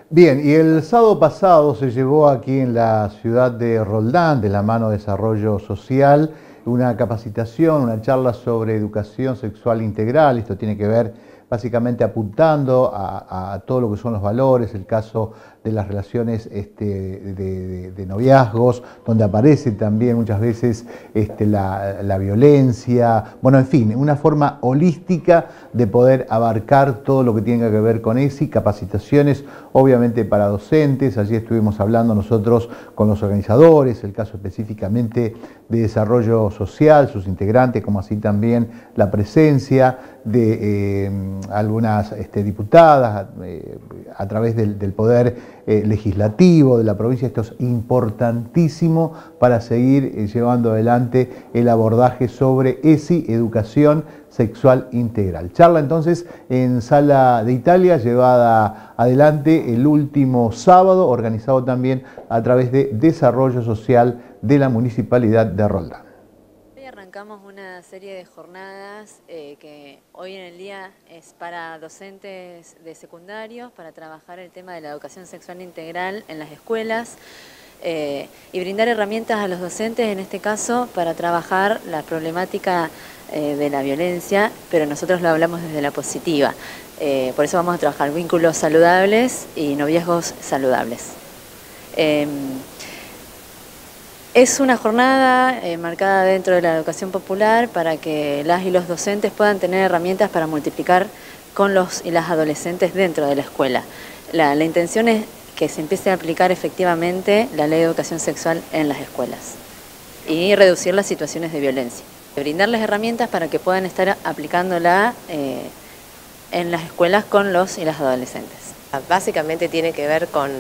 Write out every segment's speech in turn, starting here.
Bien, y el sábado pasado se llevó aquí en la ciudad de Roldán, de la mano de Desarrollo Social, una capacitación, una charla sobre educación sexual integral. Esto tiene que ver básicamente apuntando a todo lo que son los valores, el caso de las relaciones de noviazgos, donde aparece también muchas veces la violencia, bueno, en fin, una forma holística de poder abarcar todo lo que tenga que ver con ESI, capacitaciones obviamente para docentes. Allí estuvimos hablando nosotros con los organizadores, el caso específicamente de Desarrollo Social, sus integrantes, como así también la presencia de algunas diputadas a través del Poder Legislativo de la provincia. Esto es importantísimo para seguir llevando adelante el abordaje sobre ESI, Educación Sexual Integral. Charla entonces en Sala de Italia, llevada adelante el último sábado, organizado también a través de Desarrollo Social de la Municipalidad de Roldán. Hoy arrancamos una serie de jornadas que hoy en el día es para docentes de secundarios, para trabajar el tema de la educación sexual integral en las escuelas y brindar herramientas a los docentes, en este caso, para trabajar la problemática de la violencia, pero nosotros lo hablamos desde la positiva. Por eso vamos a trabajar vínculos saludables y noviazgos saludables. Es una jornada marcada dentro de la educación popular para que las y los docentes puedan tener herramientas para multiplicar con los y las adolescentes dentro de la escuela. La intención es que se empiece a aplicar efectivamente la ley de educación sexual en las escuelas y reducir las situaciones de violencia. Brindarles herramientas para que puedan estar aplicándola en las escuelas con los y las adolescentes. Básicamente tiene que ver con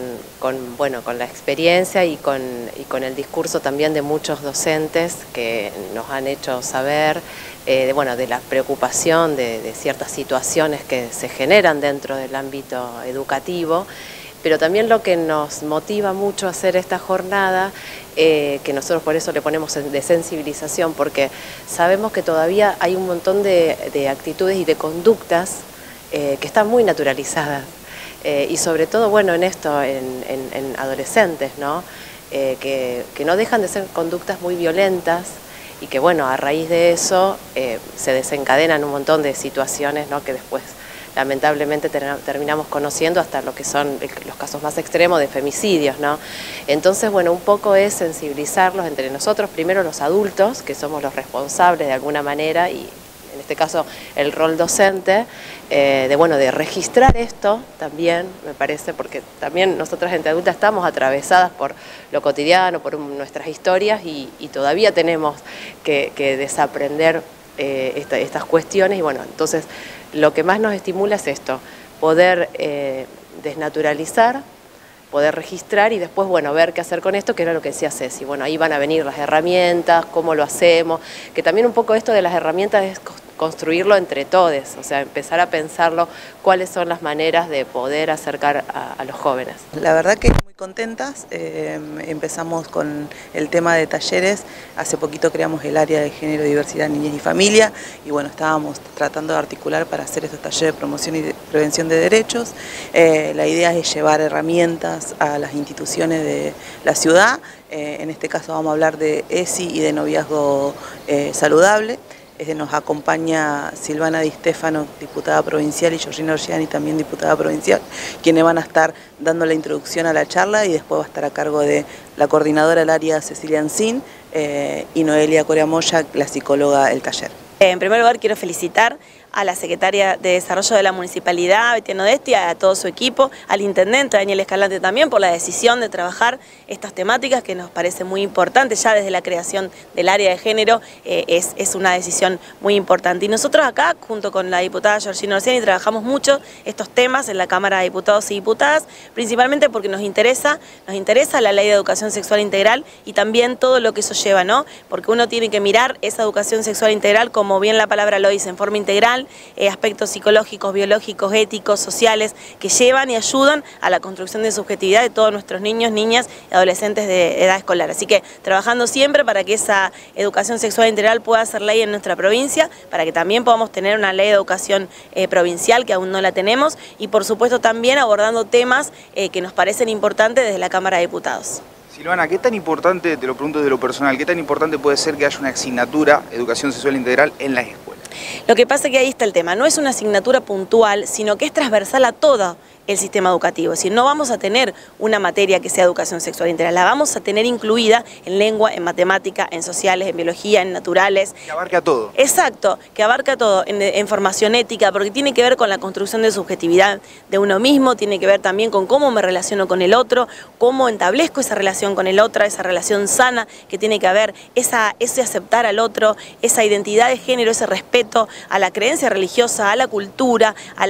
la experiencia y con el discurso también de muchos docentes que nos han hecho saber de la preocupación de ciertas situaciones que se generan dentro del ámbito educativo, pero también lo que nos motiva mucho a hacer esta jornada, que nosotros por eso le ponemos de sensibilización, porque sabemos que todavía hay un montón de actitudes y de conductas que están muy naturalizadas. Y sobre todo, en esto, en adolescentes, ¿no? Que no dejan de ser conductas muy violentas y que, a raíz de eso se desencadenan un montón de situaciones, ¿no? Que después, lamentablemente, terminamos conociendo hasta lo que son los casos más extremos de femicidios, ¿no? Entonces, un poco es sensibilizarlos entre nosotros, primero los adultos, que somos los responsables de alguna manera, y en este caso el rol docente, de registrar esto también, me parece, porque también nosotras gente adulta estamos atravesadas por lo cotidiano, por nuestras historias y todavía tenemos que desaprender estas cuestiones y entonces lo que más nos estimula es esto, poder desnaturalizar, poder registrar y después, ver qué hacer con esto, que era lo que decía Ceci. Ahí van a venir las herramientas, cómo lo hacemos, que también un poco esto de las herramientas es construirlo entre todos, o sea, empezar a pensarlo, cuáles son las maneras de poder acercar a los jóvenes. La verdad que muy contentas, empezamos con el tema de talleres, hace poquito creamos el área de género, diversidad, niñez y familia, y estábamos tratando de articular para hacer estos talleres de promoción y de prevención de derechos. La idea es llevar herramientas a las instituciones de la ciudad, en este caso vamos a hablar de ESI y de noviazgo saludable. Nos acompaña Silvana Di Stefano, diputada provincial, y Georgina Orgiani, también diputada provincial, quienes van a estar dando la introducción a la charla y después va a estar a cargo de la coordinadora del área, Cecilia Ancín, y Noelia Coreamoya, la psicóloga del taller. En primer lugar quiero felicitar a la secretaria de Desarrollo de la Municipalidad, Betiano Desti, a todo su equipo, al intendente Daniel Escalante también por la decisión de trabajar estas temáticas que nos parece muy importante. Ya desde la creación del área de género es una decisión muy importante. Y nosotros acá, junto con la diputada Georgina Orsiani, trabajamos mucho estos temas en la Cámara de Diputados y Diputadas, principalmente porque nos interesa la Ley de Educación Sexual Integral y también todo lo que eso lleva, ¿no? Porque uno tiene que mirar esa educación sexual integral, como bien la palabra lo dice, en forma integral, integral, aspectos psicológicos, biológicos, éticos, sociales, que llevan y ayudan a la construcción de subjetividad de todos nuestros niños, niñas y adolescentes de edad escolar. Así que trabajando siempre para que esa educación sexual integral pueda ser ley en nuestra provincia, para que también podamos tener una ley de educación provincial, que aún no la tenemos, y por supuesto también abordando temas que nos parecen importantes desde la Cámara de Diputados. Silvana, ¿qué tan importante, te lo pregunto de lo personal, qué tan importante puede ser que haya una asignatura educación sexual integral en las escuelas? Lo que pasa es que ahí está el tema, no es una asignatura puntual, sino que es transversal a todo el sistema educativo. Es decir, no vamos a tener una materia que sea educación sexual integral, la vamos a tener incluida en lengua, en matemática, en sociales, en biología, en naturales. Que abarca todo. Exacto, que abarca todo, en formación ética, porque tiene que ver con la construcción de subjetividad de uno mismo, tiene que ver también con cómo me relaciono con el otro, cómo establezco esa relación con el otro, esa relación sana que tiene que haber, ese aceptar al otro, esa identidad de género, ese respeto a la creencia religiosa, a la cultura, a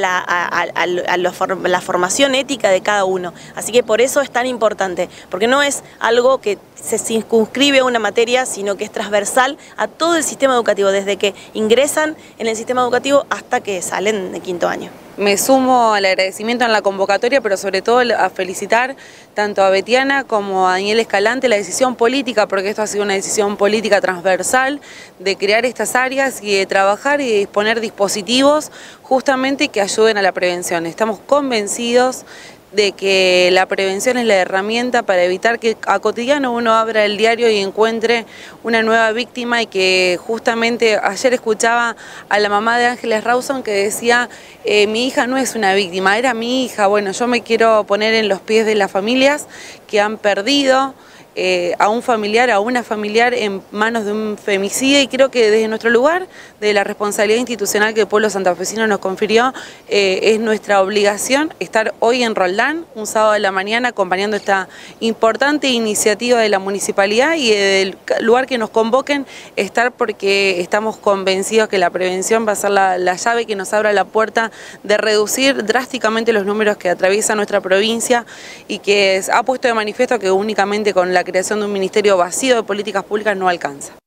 la formación ética de cada uno. Así que por eso es tan importante, porque no es algo que se circunscribe a una materia, sino que es transversal a todo el sistema educativo, desde que ingresan en el sistema educativo hasta que salen de quinto año. Me sumo al agradecimiento en la convocatoria, pero sobre todo a felicitar tanto a Betiana como a Daniel Escalante la decisión política, porque esto ha sido una decisión política transversal de crear estas áreas y de trabajar y de disponer dispositivos justamente que ayuden a la prevención. Estamos convencidos de que la prevención es la herramienta para evitar que a cotidiano uno abra el diario y encuentre una nueva víctima, y que justamente ayer escuchaba a la mamá de Ángeles Rawson que decía mi hija no es una víctima, era mi hija. Bueno, yo me quiero poner en los pies de las familias que han perdido a un familiar, a una familiar en manos de un femicidio, y creo que desde nuestro lugar, de la responsabilidad institucional que el pueblo santafesino nos confirió, es nuestra obligación estar hoy en Roldán, un sábado de la mañana, acompañando esta importante iniciativa de la municipalidad, y del lugar que nos convoquen, estar, porque estamos convencidos que la prevención va a ser la llave que nos abra la puerta de reducir drásticamente los números que atraviesa nuestra provincia, y que ha puesto de manifiesto que únicamente con la creación de un ministerio vacío de políticas públicas no alcanza.